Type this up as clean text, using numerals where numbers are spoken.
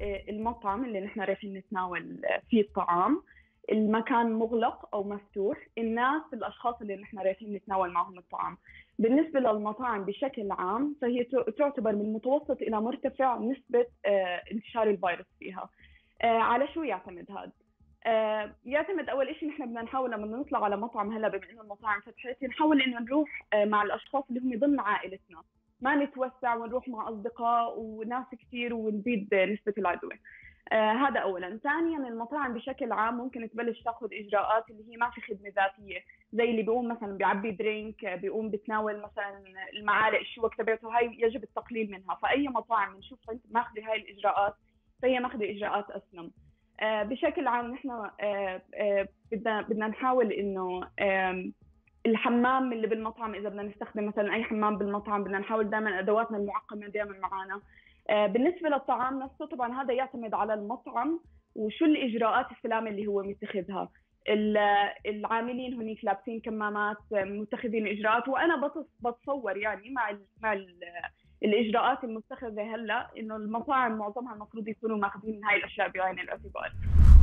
المطعم اللي نحن رايحين نتناول فيه الطعام، المكان مغلق او مفتوح، الناس الاشخاص اللي نحن رايحين نتناول معهم الطعام. بالنسبه للمطاعم بشكل عام فهي تعتبر من متوسط الى مرتفع نسبه انتشار الفيروس فيها. على شو يعتمد هذا؟ يعتمد اول شيء نحن بدنا نحاول لما نطلع على مطعم، هلا بما انه المطاعم فتحت نحاول انه نروح مع الاشخاص اللي هم ضمن عائلتنا، ما نتوسع ونروح مع اصدقاء وناس كثير ونزيد نسبه العدوى. هذا اولا. ثانيا المطاعم بشكل عام ممكن تبلش تاخذ اجراءات اللي هي ما في خدمه ذاتيه، زي اللي بيقوم مثلا بيعبي درينك، بيقوم بتناول مثلا المعالق الشوك تبعته، هاي يجب التقليل منها. فاي مطاعم بنشوفها انت ماخذه هاي الاجراءات فهي ماخذه اجراءات اسلم. بشكل عام نحن بدنا نحاول انه الحمام اللي بالمطعم، اذا بدنا نستخدم مثلا اي حمام بالمطعم بدنا نحاول دائما ادواتنا المعقمه دائما معنا. بالنسبه للطعام نفسه طبعا هذا يعتمد على المطعم وشو الاجراءات السلامه اللي هو متخذها. العاملين هناك لابسين كمامات، متخذين اجراءات، وانا بتصور يعني مع الاجراءات المتخذه هلا انه المطاعم معظمها المفروض يكونوا ماخذين هاي الاشياء بعين الاعتبار.